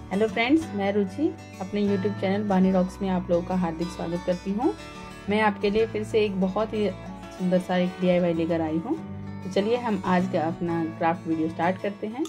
Hello friends, मैं रुचि अपने YouTube channel बानी रॉक्स में आप लोगों का हार्दिक स्वागत करती हूँ। मैं आपके लिए फिर से एक बहुत ही सुंदर सा एक DIY लेकर आई हूँ। तो चलिए हम आज का अपना क्राफ्ट वीडियो स्टार्ट करते हैं।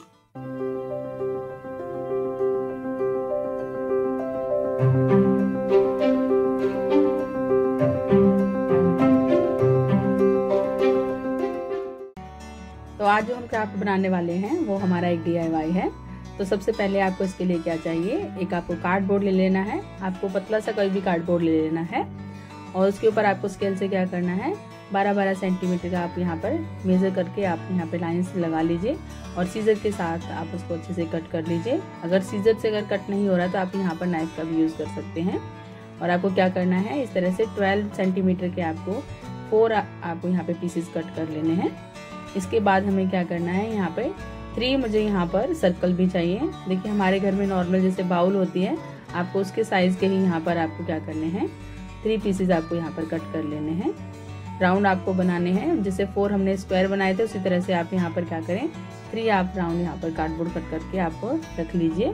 तो आज जो हम क्राफ्ट बनाने वाले हैं वो हमारा एक DIY है। तो सबसे पहले आपको इसके लिए क्या चाहिए, एक आपको कार्डबोर्ड ले लेना है। आपको पतला सा कोई भी कार्डबोर्ड ले लेना है और उसके ऊपर आपको स्केल से क्या करना है, 12-12 सेंटीमीटर का आप यहाँ पर मेजर करके आप यहाँ पे लाइंस लगा लीजिए और सीजर के साथ आप उसको अच्छे से कट कर लीजिए। अगर सीजर से अगर कट नहीं हो रहा तो आप यहाँ पर नाइफ का भी यूज़ कर सकते हैं। और आपको क्या करना है, इस तरह से 12 सेंटीमीटर के आपको 4 आपको यहाँ पे पीसेस कट कर लेने हैं। इसके बाद हमें क्या करना है, यहाँ पे 3 मुझे यहाँ पर सर्कल भी चाहिए। देखिए हमारे घर में नॉर्मल जैसे बाउल होती है, आपको उसके साइज के ही यहाँ पर आपको क्या करने हैं, 3 पीसेस आपको यहाँ पर कट कर लेने हैं। राउंड आपको बनाने हैं, जैसे 4 हमने स्क्वायर बनाए थे उसी तरह से आप यहाँ पर क्या करें, 3 आप राउंड यहाँ पर कार्डबोर्ड कट करके आप रख लीजिए।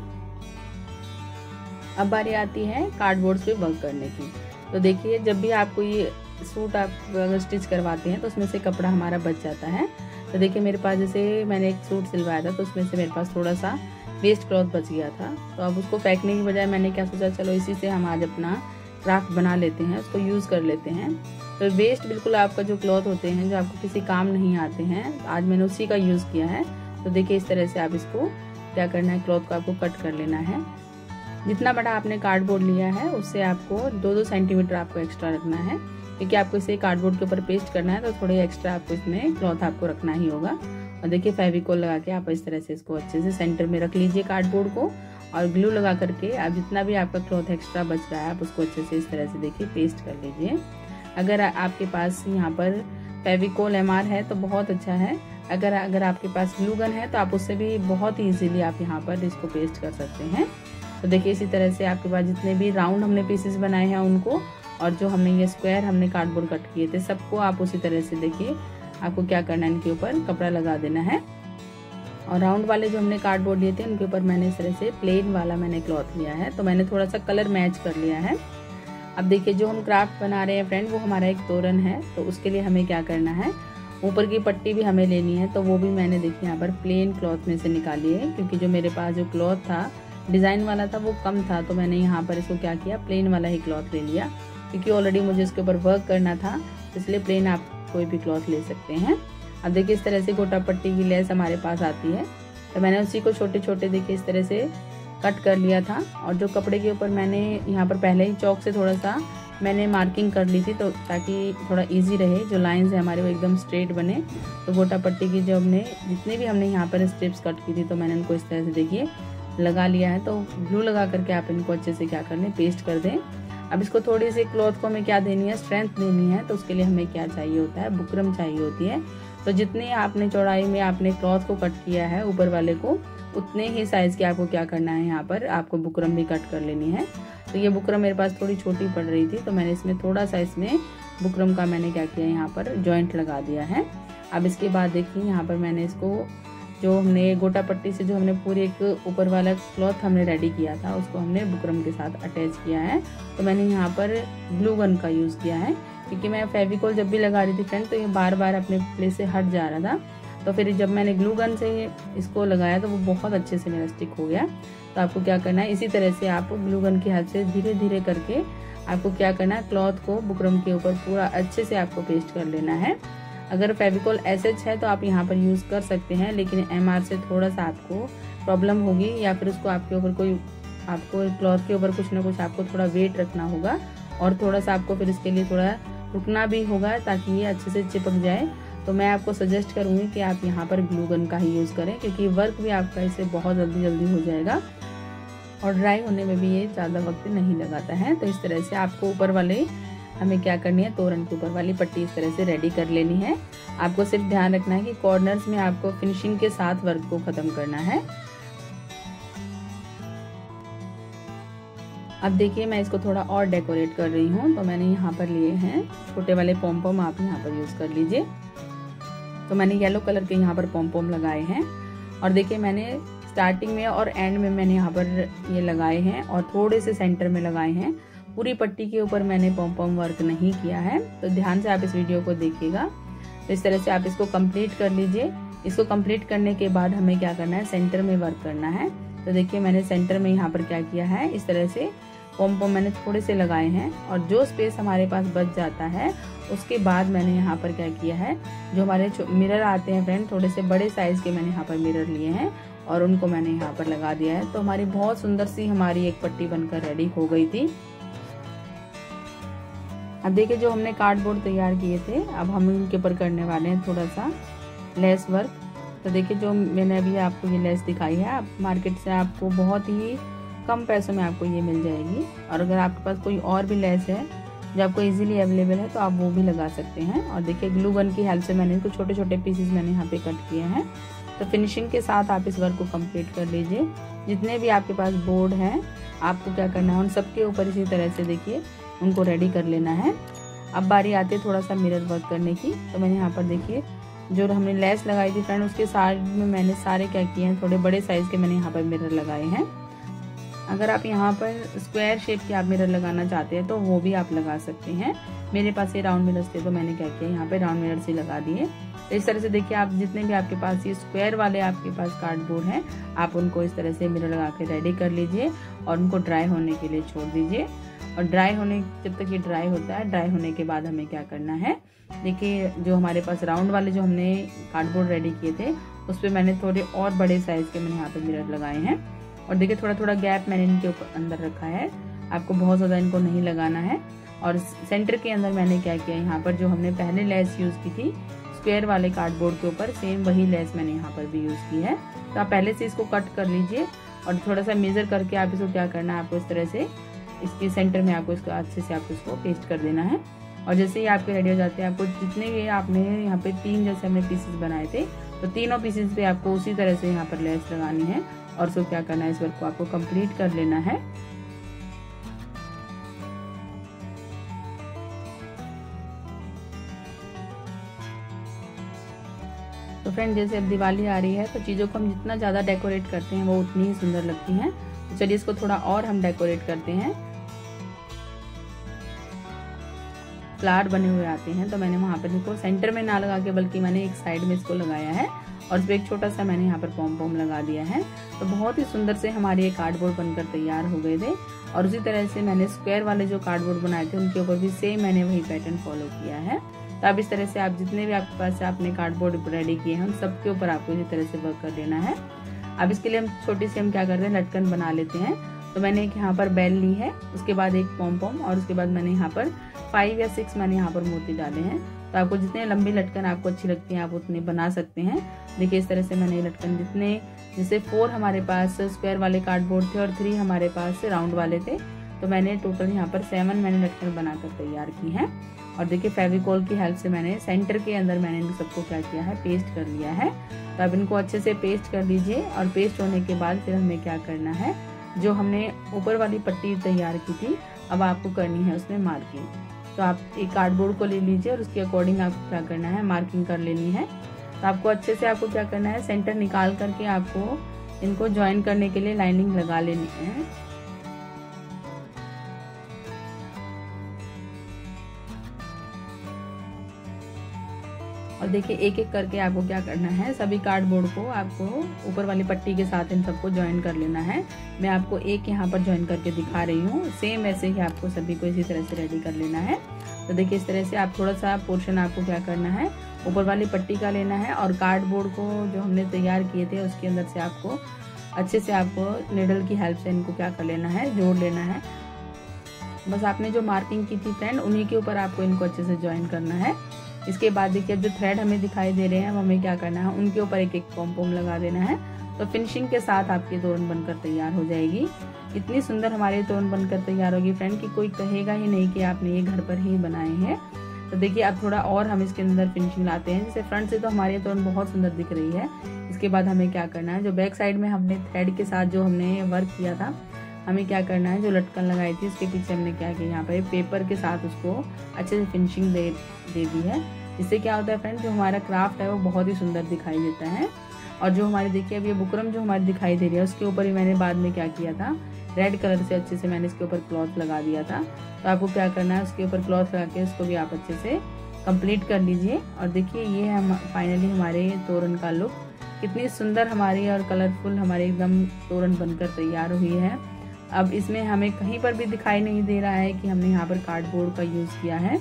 अब बारी आती है कार्डबोर्ड पे वर्क करने की। तो देखिए जब भी आपको ये सूट आप अगर स्टिच करवाते हैं तो उसमें से कपड़ा हमारा बच जाता है। तो देखिए मेरे पास जैसे मैंने एक सूट सिलवाया था तो उसमें से मेरे पास थोड़ा सा वेस्ट क्लॉथ बच गया था। तो अब उसको फेंकने की बजाय मैंने क्या सोचा, चलो इसी से हम आज अपना क्राफ्ट बना लेते हैं, उसको यूज़ कर लेते हैं। तो वेस्ट बिल्कुल आपका जो क्लॉथ होते हैं जो आपको किसी काम नहीं आते हैं, आज मैंने उसी का यूज़ किया है। तो देखिए इस तरह से आप इसको क्या करना है, क्लॉथ को आपको कट कर लेना है। जितना बड़ा आपने कार्डबोर्ड लिया है उससे आपको 2-2 सेंटीमीटर आपको एक्स्ट्रा रखना है, क्योंकि आपको इसे कार्डबोर्ड के ऊपर पेस्ट करना है तो थोड़े एक्स्ट्रा आपको इसमें क्लॉथ आपको रखना ही होगा। और देखिए फेविकोल लगा के आप इस तरह से इसको अच्छे से सेंटर में रख लीजिए कार्डबोर्ड को, और ग्लू लगा करके आप जितना भी आपका क्लॉथ एक्स्ट्रा बच रहा है आप उसको अच्छे से इस तरह से देखिए पेस्ट कर लीजिए। अगर आपके पास यहाँ पर फेविकोल MR है तो बहुत अच्छा है। अगर आपके पास ग्लू गन है तो आप उससे भी बहुत ईजीली आप यहाँ पर इसको पेस्ट कर सकते हैं। तो देखिए इसी तरह से आपके पास जितने भी राउंड हमने पीसेस बनाए हैं उनको, और जो हमने ये स्क्वायर हमने कार्डबोर्ड कट किए थे सबको आप उसी तरह से देखिए आपको क्या करना है, इनके ऊपर कपड़ा लगा देना है। और राउंड वाले जो हमने कार्डबोर्ड लिए थे उनके ऊपर मैंने इस तरह से प्लेन वाला मैंने क्लॉथ लिया है। तो मैंने थोड़ा सा कलर मैच कर लिया है। अब देखिए जो हम क्राफ्ट बना रहे हैं फ्रेंड, वो हमारा एक तोरण है। तो उसके लिए हमें क्या करना है, ऊपर की पट्टी भी हमें लेनी है। तो वो भी मैंने देखिए यहाँ पर प्लेन क्लॉथ में से निकाली है, क्योंकि जो मेरे पास जो क्लॉथ था डिज़ाइन वाला था वो कम था। तो मैंने यहाँ पर इसको क्या किया, प्लेन वाला ही क्लॉथ ले लिया, क्योंकि ऑलरेडी मुझे इसके ऊपर वर्क करना था, इसलिए प्लेन आप कोई भी क्लॉथ ले सकते हैं। अब देखिए इस तरह से गोटा पट्टी की लेस हमारे पास आती है। तो मैंने उसी को छोटे छोटे देखिए इस तरह से कट कर लिया था। और जो कपड़े के ऊपर मैंने यहाँ पर पहले ही चौक से थोड़ा सा मैंने मार्किंग कर ली थी, तो ताकि थोड़ा ईजी रहे, जो लाइन्स है हमारे वो एकदम स्ट्रेट बने। तो गोटा पट्टी की जो हमने जितने भी हमने यहाँ पर स्ट्रिप्स कट की थी तो मैंने इनको इस तरह से देखिए लगा लिया है। तो ग्लू लगा करके आप इनको अच्छे से क्या कर लें, पेस्ट कर दें। अब इसको थोड़ी सी क्लॉथ को हमें क्या देनी है, स्ट्रेंथ देनी है। तो उसके लिए हमें क्या चाहिए होता है, बुकरम चाहिए होती है। तो जितनी आपने चौड़ाई में आपने क्लॉथ को कट किया है ऊपर वाले को, उतने ही साइज के आपको क्या करना है, यहाँ पर आपको बुकरम भी कट कर लेनी है। तो ये बुकरम मेरे पास थोड़ी छोटी पड़ रही थी तो मैंने इसमें थोड़ा सा इसमें बुकरम का मैंने क्या किया, यहाँ पर जॉइंट लगा दिया है। अब इसके बाद देखिए यहाँ पर मैंने इसको जो हमने गोटा पट्टी से जो हमने पूरे एक ऊपर वाला क्लॉथ हमने रेडी किया था उसको हमने बुकरम के साथ अटैच किया है। तो मैंने यहाँ पर ग्लू गन का यूज़ किया है, क्योंकि मैं फेविकोल जब भी लगा रही थी फ्रेंड तो ये बार बार अपने प्लेस से हट जा रहा था। तो फिर जब मैंने ग्लू गन से इसको लगाया तो वो बहुत अच्छे से मेरा स्टिक हो गया। तो आपको क्या करना है, इसी तरह से आप ग्लू गन की हेल्प से धीरे धीरे करके आपको क्या करना है, क्लॉथ को बुकरम के ऊपर पूरा अच्छे से आपको पेस्ट कर लेना है। अगर फेविकोल SH है तो आप यहाँ पर यूज़ कर सकते हैं, लेकिन MR से थोड़ा सा आपको प्रॉब्लम होगी, या फिर उसको आपके ऊपर कोई आपको क्लॉथ के ऊपर कुछ ना कुछ आपको थोड़ा वेट रखना होगा, और थोड़ा सा आपको फिर इसके लिए थोड़ा रुकना भी होगा ताकि ये अच्छे से चिपक जाए। तो मैं आपको सजेस्ट करूँगी कि आप यहाँ पर ग्लू गन का ही यूज़ करें, क्योंकि वर्क भी आपका इससे बहुत जल्दी हो जाएगा और ड्राई होने में भी ये ज़्यादा वक्त नहीं लगाता है। तो इस तरह से आपको ऊपर वाले हमें क्या करनी है, तोरण के ऊपर वाली पट्टी इस तरह से रेडी कर लेनी है। आपको सिर्फ ध्यान रखना है कि कॉर्नर्स में आपको फिनिशिंग के साथ वर्क को खत्म करना है। अब देखिए मैं इसको थोड़ा और डेकोरेट कर रही हूँ। तो मैंने यहाँ पर लिए हैं छोटे वाले पॉम आप यहाँ पर यूज़ कर लीजिए। तो मैंने येलो कलर के यहाँ पर पॉम लगाए हैं, और देखिए मैंने स्टार्टिंग में और एंड में मैंने यहाँ पर ये लगाए हैं और थोड़े से सेंटर में लगाए हैं। पूरी पट्टी के ऊपर मैंने पॉम पॉम वर्क नहीं किया है, तो ध्यान से आप इस वीडियो को देखिएगा। तो इस तरह से आप इसको कंप्लीट कर लीजिए। इसको कंप्लीट करने के बाद हमें क्या करना है, सेंटर में वर्क करना है। तो देखिए मैंने सेंटर में यहाँ पर क्या किया है, इस तरह से पॉम पॉम मैंने थोड़े से लगाए हैं और जो स्पेस हमारे पास बच जाता है उसके बाद मैंने यहाँ पर क्या किया है, जो हमारे मिरर आते हैं फ्रेंड, थोड़े से बड़े साइज के मैंने यहाँ पर मिरर लिए हैं और उनको मैंने यहाँ पर लगा दिया है। तो हमारी बहुत सुंदर सी हमारी एक पट्टी बनकर रेडी हो गई थी। अब देखिए जो हमने कार्डबोर्ड तैयार किए थे, अब हम इनके ऊपर करने वाले हैं थोड़ा सा लेस वर्क। तो देखिए जो मैंने अभी आपको ये लेस दिखाई है, आप मार्केट से आपको बहुत ही कम पैसों में आपको ये मिल जाएगी। और अगर आपके पास कोई और भी लेस है जो आपको इजीली अवेलेबल है तो आप वो भी लगा सकते हैं। और देखिए ग्लू गन की हेल्प से मैंने इसको छोटे छोटे पीसेस मैंने यहाँ पे कट किए हैं। तो फिनिशिंग के साथ आप इस वर्क को कंप्लीट कर लीजिए। जितने भी आपके पास बोर्ड हैं आपको क्या करना है, उन सबके ऊपर इसी तरह से देखिए उनको रेडी कर लेना है। अब बारी आती है थोड़ा सा मिरर वर्क करने की। तो मैंने यहाँ पर देखिए जो हमने लेस लगाई थी फ्रेंड, उसके साइड में मैंने सारे क्या किए हैं, थोड़े बड़े साइज के मैंने यहाँ पर मिरर लगाए हैं। अगर आप यहाँ पर स्क्वायर शेप के आप मिरर लगाना चाहते हैं तो वो भी आप लगा सकते हैं। मेरे पास ये राउंड मिरर्स थे तो मैंने क्या किया, यहाँ पे राउंड मिरर से लगा दिए। तो इस तरह से देखिए आप जितने भी आपके पास ये स्क्वायर वाले आपके पास कार्डबोर्ड हैं, आप उनको इस तरह से मिरर लगा के रेडी कर लीजिए और उनको ड्राई होने के लिए छोड़ दीजिए। और ड्राई होने, जब तक ये ड्राई होता है, ड्राई होने के बाद हमें क्या करना है, देखिए जो हमारे पास राउंड वाले जो हमने कार्डबोर्ड रेडी किए थे उस पर मैंने थोड़े और बड़े साइज के मैंने यहाँ पे मिरर लगाए हैं। और देखिए थोड़ा थोड़ा गैप मैंने इनके ऊपर अंदर रखा है, आपको बहुत ज़्यादा इनको नहीं लगाना है। और सेंटर के अंदर मैंने क्या किया, यहाँ पर जो हमने पहले लेस यूज़ की थी स्क्वायर वाले कार्डबोर्ड के ऊपर, सेम वही लेस मैंने यहाँ पर भी यूज़ की है। तो आप पहले से इसको कट कर लीजिए और थोड़ा सा मेजर करके आप इसको क्या करना है, आपको इस तरह से इसके सेंटर में आपको इसको अच्छे से आपको इसको पेस्ट कर देना है। और जैसे ही आपके रेडी हो जाते हैं, आपको जितने भी आपने यहाँ पे 3 जैसे हमने पीसेस बनाए थे, तो तीनों पीसेस पे आपको उसी तरह से यहाँ पर लेस लगानी है और उसको क्या करना है, इस वर्क को आपको कंप्लीट कर लेना है। तो फ्रेंड जैसे अब दिवाली आ रही है तो चीज़ों को हम जितना ज़्यादा डेकोरेट करते हैं वो उतनी ही सुंदर लगती हैं। तो चलिए इसको थोड़ा और हम डेकोरेट करते हैं। फ्लावर बने हुए आते हैं, तो मैंने वहाँ पर देखो सेंटर में ना लगा के बल्कि मैंने एक साइड में इसको लगाया है और इस पर एक छोटा सा मैंने यहाँ पर पॉम पॉम लगा दिया है। तो बहुत ही सुंदर से हमारे ये कार्डबोर्ड बनकर तैयार हो गए थे। और उसी तरह से मैंने स्क्वायर वाले जो कार्डबोर्ड बनाए थे उनके ऊपर भी सेम मैंने वही पैटर्न फॉलो किया है। तो अब इस तरह से आप जितने भी आपके पास आपने कार्डबोर्ड रेडी किए हैं, उन सबके ऊपर आपको इसी तरह से वर्क कर लेना है। अब इसके लिए हम छोटी सी हम क्या करते हैं, लटकन बना लेते हैं। तो मैंने एक यहाँ पर बेल ली है, उसके बाद एक पॉम पॉम और उसके बाद मैंने यहाँ पर 5 या 6 मैंने यहाँ पर मोती डाले हैं। तो आपको जितने लंबी लटकन आपको अच्छी लगती है आप उतने बना सकते हैं। देखिए इस तरह से मैंने लटकन जितने, जैसे 4 हमारे पास स्क्वायर वाले कार्डबोर्ड थे और 3 हमारे पास राउंड वाले थे, तो मैंने टोटल यहाँ पर 7 मैंने लटकन बनाकर तैयार की हैं। और देखिए फेविकोल की हेल्प से मैंने सेंटर के अंदर मैंने इन सबको क्या किया है, पेस्ट कर लिया है। तो अब इनको अच्छे से पेस्ट कर लीजिए और पेस्ट होने के बाद फिर हमें क्या करना है, जो हमने ऊपर वाली पट्टी तैयार की थी अब आपको करनी है उसमें मार्किंग। तो आप एक कार्डबोर्ड को ले लीजिए और उसके अकॉर्डिंग आपको क्या करना है, मार्किंग कर लेनी है। तो आपको अच्छे से आपको क्या करना है, सेंटर निकाल करके आपको इनको ज्वाइन करने के लिए लाइनिंग लगा लेनी है। और देखिए एक एक करके आपको क्या करना है, सभी कार्डबोर्ड को आपको ऊपर वाली पट्टी के साथ इन सबको ज्वाइन कर लेना है। मैं आपको एक यहाँ पर ज्वाइन करके दिखा रही हूँ, सेम ऐसे ही आपको सभी को इसी तरह से रेडी कर लेना है। तो देखिए इस तरह से आप थोड़ा सा पोर्शन आपको क्या करना है, ऊपर वाली पट्टी का लेना है और कार्डबोर्ड को जो हमने तैयार किए थे उसके अंदर से आपको अच्छे से आपको नीडल की हेल्प से इनको क्या कर लेना है, जोड़ लेना है। बस आपने जो मार्किंग की थी फ्रेंड, उन्हीं के ऊपर आपको इनको अच्छे से ज्वाइन करना है। इसके बाद देखिए अब जो थ्रेड हमें दिखाई दे रहे हैं अब हमें क्या करना है, उनके ऊपर एक एक पॉम पॉम लगा देना है। तो फिनिशिंग के साथ आपकी तोरण बनकर तैयार हो जाएगी। इतनी सुंदर हमारी तोरण बनकर तैयार होगी फ्रेंड कि कोई कहेगा ही नहीं कि आपने ये घर पर ही बनाए हैं। तो देखिए अब थोड़ा और हम इसके अंदर फिनिशिंग लाते हैं। जैसे फ्रंट से तो हमारी तोरण बहुत सुंदर दिख रही है, इसके बाद हमें क्या करना है, जो बैक साइड में हमने थ्रेड के साथ जो हमने वर्क किया था, हमें क्या करना है, जो लटकन लगाई थी उसके पीछे हमने क्या किया, यहाँ पर पेपर के साथ उसको अच्छे से फिनिशिंग दे दी है। इससे क्या होता है फ्रेंड, जो हमारा क्राफ्ट है वो बहुत ही सुंदर दिखाई देता है। और जो हमारे देखिए अब ये बुकरम जो हमारी दिखाई दे रही है उसके ऊपर ही मैंने बाद में क्या किया था, रेड कलर से अच्छे से मैंने इसके ऊपर क्लॉथ लगा दिया था। तो आपको क्या करना है, उसके ऊपर क्लॉथ लगा के उसको भी आप अच्छे से कंप्लीट कर लीजिए। और देखिए ये हम फाइनली हमारे तोरण का लुक कितनी सुंदर हमारी और कलरफुल हमारे एकदम तोरण बनकर तैयार हुई है। अब इसमें हमें कहीं पर भी दिखाई नहीं दे रहा है कि हमने यहाँ पर कार्डबोर्ड का यूज़ किया है।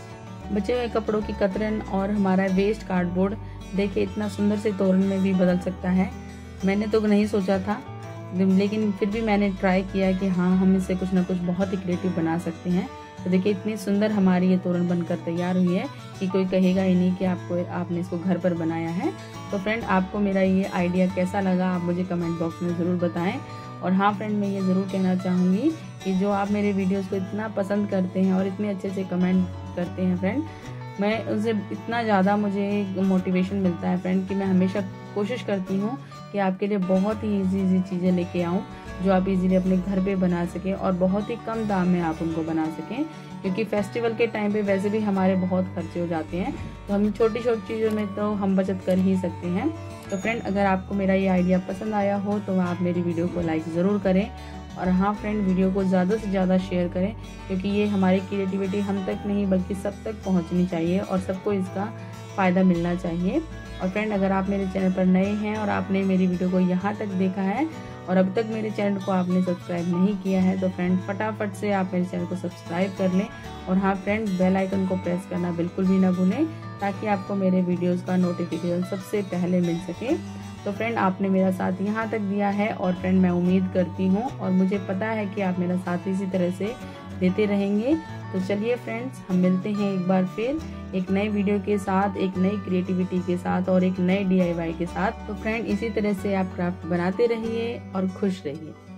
बचे हुए कपड़ों की कतरन और हमारा वेस्ट कार्डबोर्ड देखिए इतना सुंदर से तोरण में भी बदल सकता है। मैंने तो नहीं सोचा था, लेकिन फिर भी मैंने ट्राई किया कि हाँ हम इससे कुछ ना कुछ बहुत ही क्रिएटिव बना सकते हैं। तो देखिए इतनी सुंदर हमारी ये तोरण बनकर तैयार हुई है कि कोई कहेगा ही नहीं कि आपने इसको घर पर बनाया है। तो फ्रेंड आपको मेरा ये आइडिया कैसा लगा आप मुझे कमेंट बॉक्स में ज़रूर बताएं। और हाँ फ्रेंड मैं ये ज़रूर कहना चाहूँगी कि जो आप मेरे वीडियोस को इतना पसंद करते हैं और इतने अच्छे से कमेंट करते हैं फ्रेंड, मैं उनसे इतना ज़्यादा मुझे मोटिवेशन मिलता है फ्रेंड कि मैं हमेशा कोशिश करती हूँ कि आपके लिए बहुत ही इजी चीज़ें लेके आऊँ जो आप इजीली अपने घर पे बना सकें और बहुत ही कम दाम में आप उनको बना सकें। क्योंकि फेस्टिवल के टाइम पे वैसे भी हमारे बहुत खर्चे हो जाते हैं, तो हम छोटी छोटी चीज़ों में तो हम बचत कर ही सकते हैं। तो फ्रेंड अगर आपको मेरा ये आइडिया पसंद आया हो तो आप मेरी वीडियो को लाइक ज़रूर करें। और हाँ फ्रेंड वीडियो को ज़्यादा से ज़्यादा शेयर करें, क्योंकि ये हमारी क्रिएटिविटी हम तक नहीं बल्कि सब तक पहुँचनी चाहिए और सबको इसका फ़ायदा मिलना चाहिए। और फ्रेंड अगर आप मेरे चैनल पर नए हैं और आपने मेरी वीडियो को यहाँ तक देखा है और अब तक मेरे चैनल को आपने सब्सक्राइब नहीं किया है तो फ्रेंड फटाफट से आप मेरे चैनल को सब्सक्राइब कर लें। और हाँ फ्रेंड बेल आइकन को प्रेस करना बिल्कुल भी ना भूलें ताकि आपको मेरे वीडियोस का नोटिफिकेशन सबसे पहले मिल सके। तो फ्रेंड आपने मेरा साथ यहाँ तक दिया है और फ्रेंड मैं उम्मीद करती हूँ और मुझे पता है कि आप मेरा साथ इसी तरह से देते रहेंगे। तो चलिए फ्रेंड्स हम मिलते हैं एक बार फिर एक नए वीडियो के साथ, एक नई क्रिएटिविटी के साथ और एक नए DIY के साथ। तो फ्रेंड इसी तरह से आप क्राफ्ट बनाते रहिए और खुश रहिए।